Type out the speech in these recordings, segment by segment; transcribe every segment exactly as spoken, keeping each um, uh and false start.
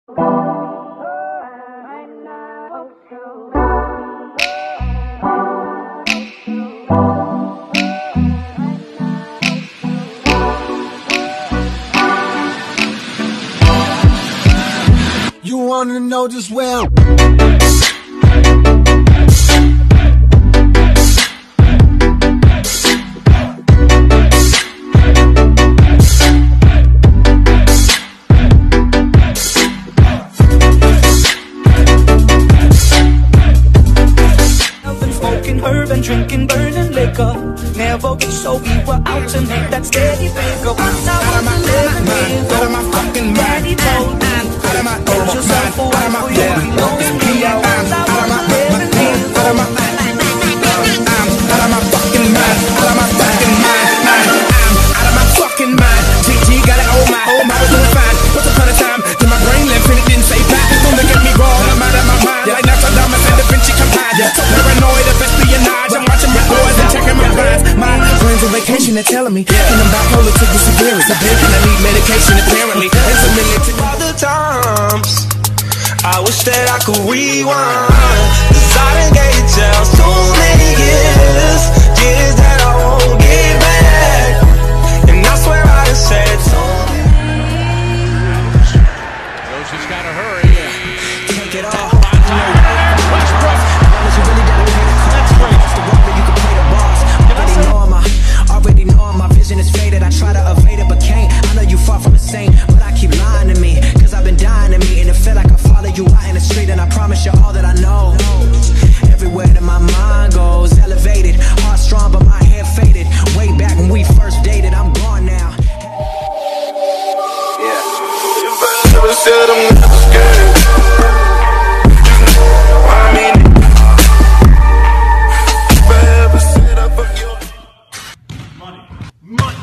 You wanna know just well. Drinking, burning liquor, never get so we were out to make that steady figure. Once I was eleven years old, my daddy told me, get yourself a wife for you belong to me. Once I was eleven years old, I'm out of my fucking mind, out of my fucking mind, I'm out of my fucking mind. G G got it, oh my, oh my, was doing fine. Once upon a time, till my brain left and it didn't say bye. Don't look at me wrong, I'm out of my mind. Like Nostradamus and Da Vinci combined. So paranoid of espionage. I'm watching my boys and checking my lines. My brain's on vacation, they're telling me, yeah. And I'm bipolar to the severe, severe, and I need medication apparently. It's a million to all the times I wish that I could rewind. Cause I done gave jail so many years, years that I won't get back. And I swear I done said so much. Rose has gotta hurry. Take it off. Westbrook. You really gotta pay the cost. It's the one that you can play the boss. Already know my, already know my vision is faded. I try to evade it but can't. I know you far from a saint, but I keep lying to me. Cause I've been dying to me, and it feel like I follow you out in the street. And I promise you all that I know. Everywhere that my mind goes, elevated, heart strong but my head faded. Way back when we first dated, I'm gone now. Yeah. If I never said I'm never scared, I mean it. If I ever said I fuck your money, money.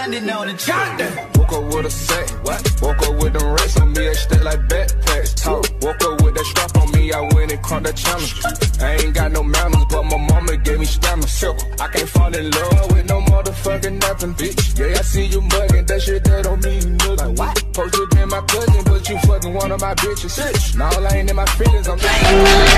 grinding on the track. Woke up with a sack, what? Woke up with them rats on me, they stack like backpacks. Talk. Woke up with that strap on me, I went and caught that challenge. I ain't got no manners, but my mama gave me stamina. Simple. I can't fall in love with no motherfucking nothing, bitch. Yeah, I see you mugging, that shit that don't mean nothing. Like what? Supposed to be my cousin, but you fucking one of my bitches. Bitch. Now I ain't in my feelings, I'm just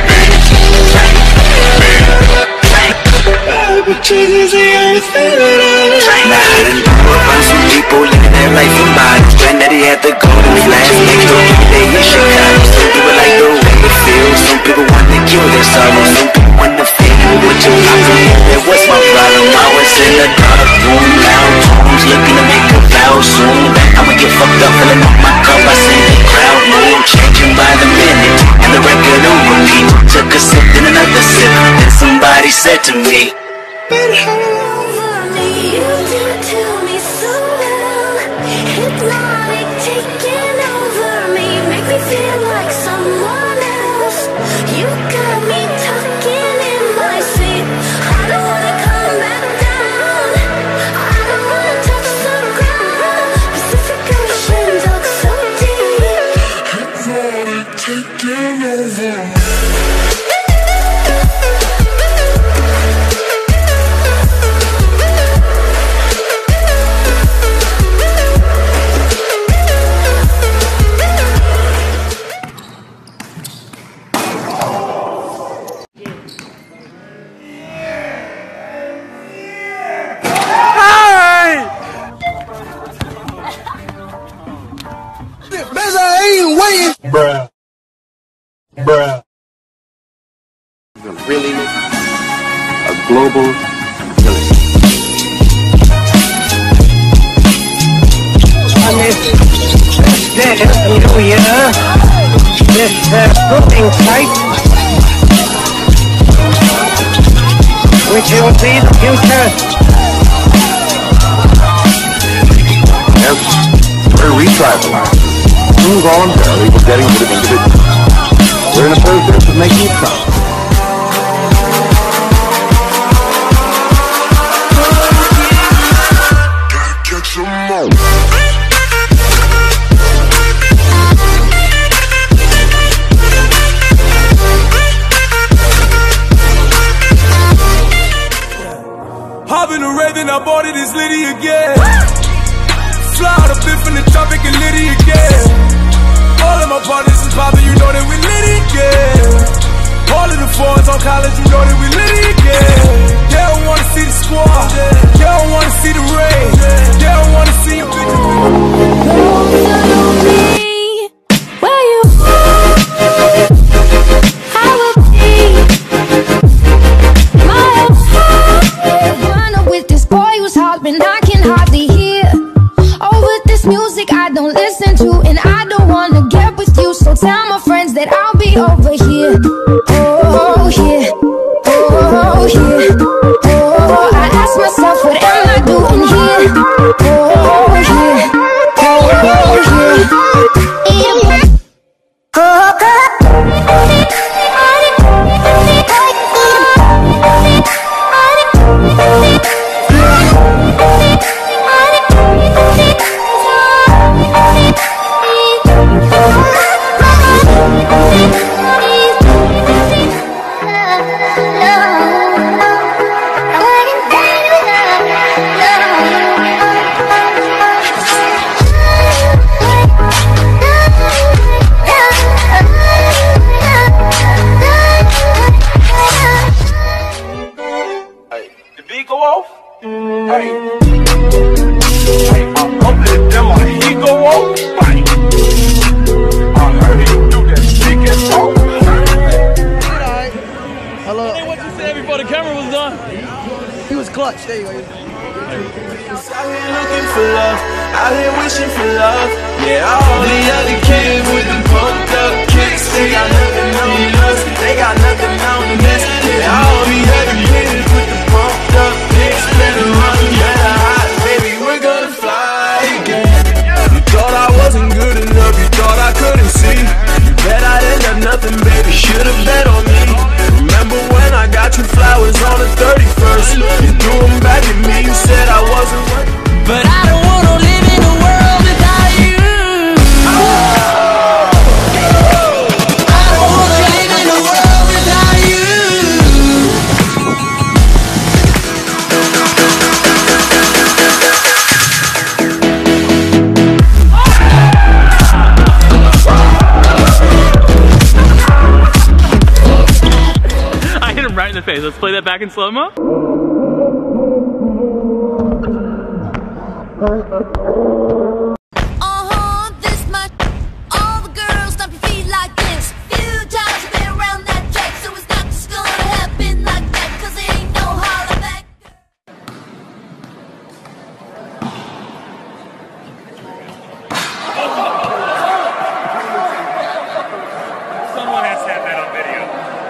but Jesus, he ain't feeling it. Nah, I done grew up on some people living their life in bodies. Granddaddy had the golden flash next to him. They in Chicago. Some people like the way it feels. Some people want to kill their sorrow. Some people want to fake it with your problem. That was my problem. I was in the dark room, loud tones, looking to make a vow soon. I'ma get fucked up, filling up my cup. I see the crowd move, changing by the minute, and the record on repeat. Took a sip, then another sip, then somebody said to me, over me, you do it to me so well. Hypnotic, taking over me, make me feel like someone else. You got me talking in my sleep. I don't wanna come back down. I don't wanna touch the ground. Pacific Ocean, dug so deep. Hypnotic, taking over me. Bruh. Bruh. Really a global village. On this dead New Year, this uh, cooking site, which will be the future. Yes, we're retribalizing. Involuntarily, we're getting rid of individuals. We're in a process of making it stop. Gotta catch some more. Hop in the Raven, I bought it, it's Liddy again. Fly out a bit from the tropic and Liddy again. All of my partners is poppin', you know that we Liddy again. All of the fours on college, you know that we Liddy again. They don't wanna see the squad, they don't wanna see the rain, they don't wanna see you bitches. Where you I would be my runner with this boy who's hopping, I can hardly hear. Over this music I don't listen to, and I don't wanna get with you, so tell my friends that I'll be over here. Oh yeah, oh yeah, oh, I ask myself, what am I doing here? Oh yeah, oh yeah. Clutch, there you go. Out here looking for love, out here wishing for love. Yeah, all the other kids with the pumped up kicks, they got nothing on us, they got nothing on this. Yeah, all the other kids with the pumped up kicks, better run, better hot, baby, we're gonna fly again. You thought I wasn't good enough, you thought I couldn't see. You bet I'd end up nothing, baby, should've bet on me. Remember when I got you flowers on the thirty-first? You threw them back at me, you said I wasn't worth it. But I don't face. Let's play that back in slow-mo. Uh-huh, this much. All the girls stomp your feet like this. Few times you've been around that track, so it's not just gonna happen like that, cause it ain't no holler back. Someone has to have that on video.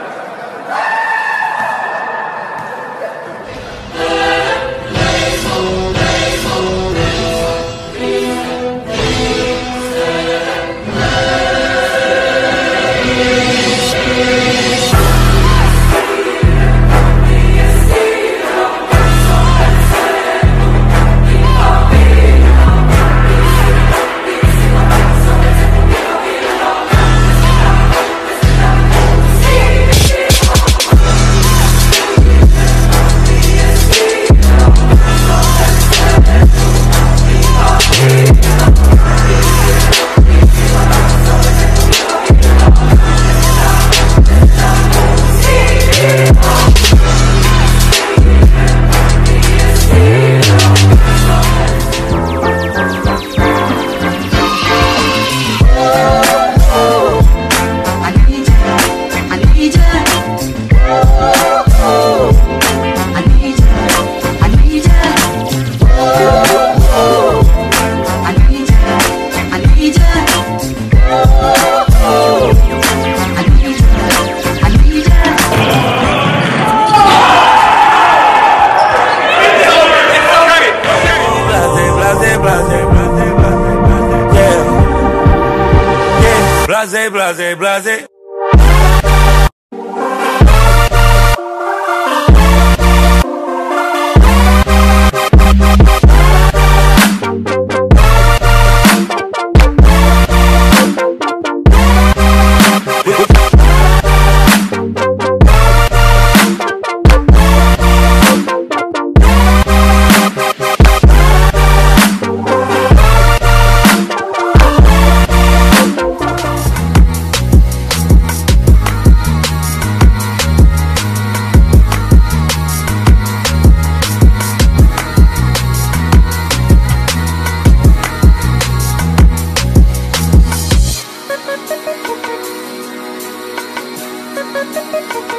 Blase, blase, blase. Thank you.